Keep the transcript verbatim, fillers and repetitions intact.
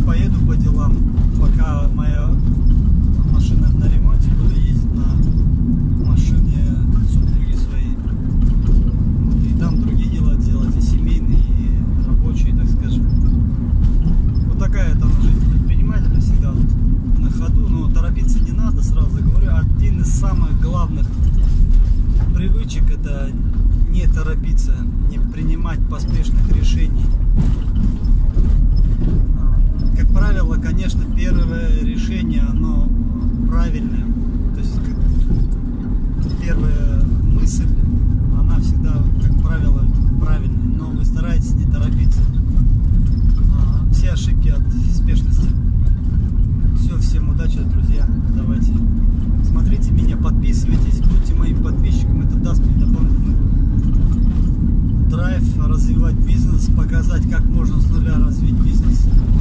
поеду по делам. Пока моя машина на ремонте, буду ездить на машине супруги своей. И там другие дела делать, и семейные, и рабочие, так скажем. Вот такая там жизнь предпринимателя всегда на ходу, но торопиться не надо, сразу говорю. Один из самых главных привычек — это не торопиться, не принимать поспешных решений. Как правило, конечно, первое решение, оно правильное. То есть первая мысль, она всегда, как правило, правильная. Но вы стараетесь не торопиться. Все ошибки от спешности. Все, всем удачи, друзья. Давайте. Смотрите меня, подписывайтесь, будьте моим подписчиком. Это даст мне дополнительный драйв развивать бизнес, показать, как можно с нуля развить бизнес.